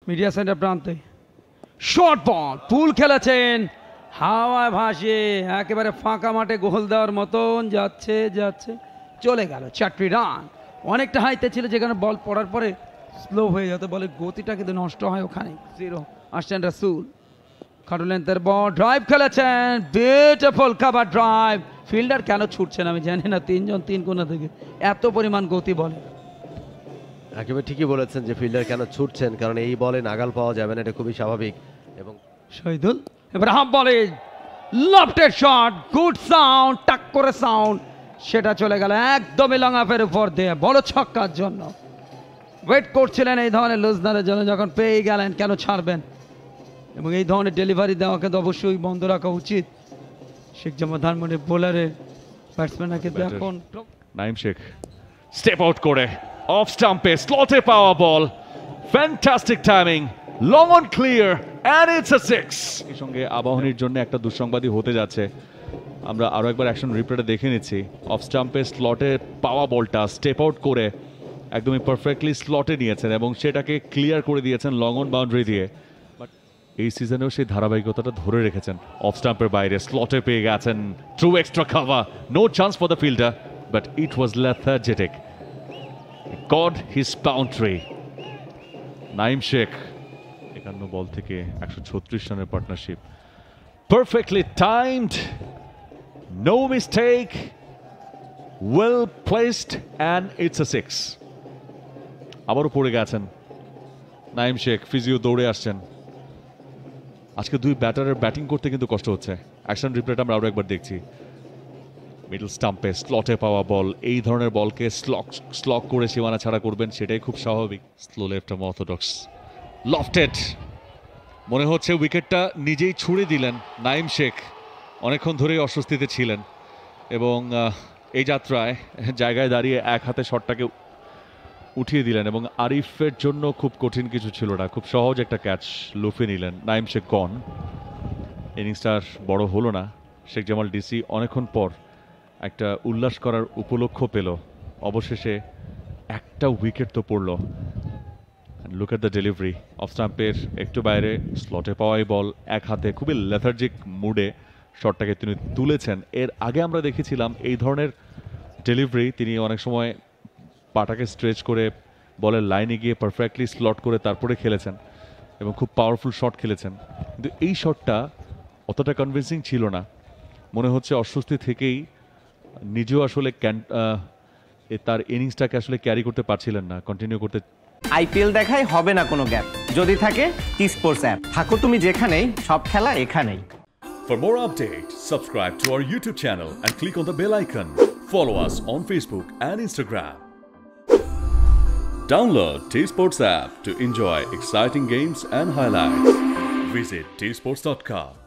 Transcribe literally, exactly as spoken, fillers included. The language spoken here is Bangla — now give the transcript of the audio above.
মিডিয়া সেন্টার প্রান্তে শর্ট বল পুল খেলেছেন হাওয়ায় ভাসে একেবারে ফাঁকা মাঠে গোল দেওয়ার মতন যাচ্ছে যাচ্ছে চলে গেল চারটি রান অনেকটা হাইতে ছিল যেখানে বল পড়ার পরে স্লো হয়ে যেত বলে গতিটা কিন্তু নষ্ট হয় ওখানে জিরো আসছেন রাসুল খাটো লেন্থের বল ড্রাইভ খেলেছেন বিউটিফুল কভার ড্রাইভ ফিল্ডার কেন ছুটছেন আমি জানি না তিনজন তিন কোণা থেকে এত পরিমাণ গতি বলে একেবারে ঠিকই বলেছেন যে ফিল্ডার কেন ছুটছেন কারণ এই বলে নাগাল পাওয়া যাবে না এটা খুবই স্বাভাবিক এবং শহীদুল এবার হাফ বলে লফটেড শট গুড সাউন্ড টাক করে সাউন্ড সেটা চলে গেল একদমই লং অফের উপর দিয়ে বড় ছক্কার জন্য ওয়েট করছিলেন এই ধরনের লুজনারের জন্য যখন পেয়ে গেলেন কেন ছাড়বেন এবং এই ধরনের ডেলিভারি দেওয়া কিন্তু অবশ্যই বন্ধ রাখা উচিত শেখ জামাল ধানমন্ডির বোলারের ব্যাটসম্যানরা কিন্তু এখন নাইম শেখ স্টেপ আউট করে অফ স্টাম্পে স্লটে পাওয়া ball fantastic timing long on clear and it's a six এর সঙ্গে আবাহনীর জন্য একটা দুঃসংবাদই হতে যাচ্ছে আমরা আরো একবার অ্যাকশন রিপ্লেতে দেখে নিচ্ছি অফ স্টাম্পে স্লটে পাওয়া বলটা স্টেপ আউট করে একদমই পারফেক্টলি স্লটে নিয়েছেন এবং সেটাকে ক্লিয়ার করে দিয়েছেন লং অন বাউন্ডারি দিয়ে বাট এই সিজনেও সেই ধারাবাহিকতাটা ধরে রেখেছেন অফ স্টাম্পের বাইরে স্লটে পেয়ে গেছেন through extra cover no chance for the fielder but it was lethargic got his boundary Naim Sheikh একান্ন বল থেকে একশো ছত্রিশ রানের partnership perfectly timed no mistake well placed and it's a six আবারও পড়ে গেছেন নাইম শেখ ফিজিও দৌড়ে আসছেন আজকে দুই ব্যাটারের ব্যাটিং করতে কিন্তু কষ্ট হচ্ছে অ্যাকশন রিপ্লেটা আমরা আরো একবার দেখছি মিডল স্টাম্পে স্লটে পাওয়া বল এই ধরনের বলকে স্লক স্লক করে সীমানা ছাড়া করবেন সেটাই খুব স্বাভাবিক স্লো লেফট অর্থোডক্স লফটেড মনে হচ্ছে উইকেটটা নিজেই ছুড়ে দিলেন নাইম শেখ অনেকক্ষণ ধরেই অস্বস্তিতে ছিলেন এবং এই যাত্রায় জায়গায় দাঁড়িয়ে এক হাতে শটটাকে উঠিয়ে দিলেন এবং আরিফের জন্য খুব কঠিন কিছু ছিল না খুব সহজ একটা ক্যাচ লুফে নিলেন নাইম শেখ গন ইনিংসটার বড় হলো না শেখ জামাল ডিসি অনেকক্ষণ পর একটা উল্লাস করার উপলক্ষ পেল অবশেষে একটা উইকেট তো পড়ল look at the delivery off স্টাম্পের একটু বাইরে স্লটে পাওয়াই বল এক হাতে খুবই লেথার্জিক মুডে শটটাকে তিনি তুলেছেন এর আগে আমরা দেখেছিলাম এই ধরনের ডেলিভারি তিনি অনেক সময় পাটাকে স্ট্রেচ করে বলের লাইনে গিয়ে পারফেক্টলি স্লট করে তারপরে খেলেছেন এবং খুব পাওয়ারফুল শট খেলেছেন কিন্তু এই শটটা অতটা কনভিন্সিং ছিল না মনে হচ্ছে অস্বস্তি থেকেই নিজেও আসলে তার ইনিংসটাকে আসলে ক্যারি করতে পারছিলেন না কন্টিনিউ করতে আইপিএল দেখাই হবে না কোনো গ্যাপ যদি থাকে টি-স্পোর্টস অ্যাপ থাকো তুমি যেখানেই সব খেলা এখানেই For more updates, subscribe to our YouTube channel and click on the bell icon. Follow us on Facebook and Instagram. Download TSports app to enjoy exciting games and highlights. Visit T sports dot com.